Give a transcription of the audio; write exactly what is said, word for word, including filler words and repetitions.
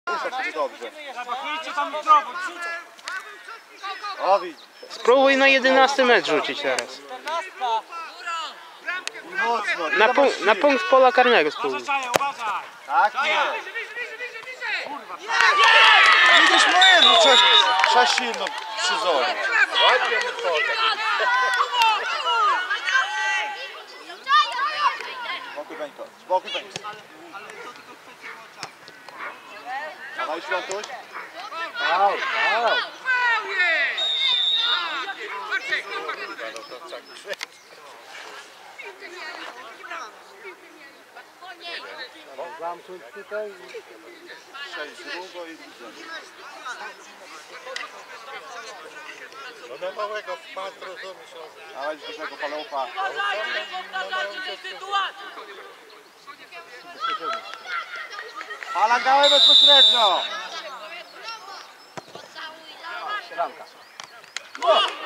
Dobrze. Spróbuj na jedenasty metr rzucić teraz. Na, punk na punkt pola karnego spróbuj. Tak jest. Widzisz moje, no trzeba, trzeba silno przyzorić. Ładnie mu to. Spokój Beńko, spokój Beńko. Dawaj Świątuś. Au, au. Zamknąć tutaj. Sześć długo i no na małego wpadł, rozumiesz? dawaj z dużego palucha. Ala grałem bezpośrednio. Sielanka.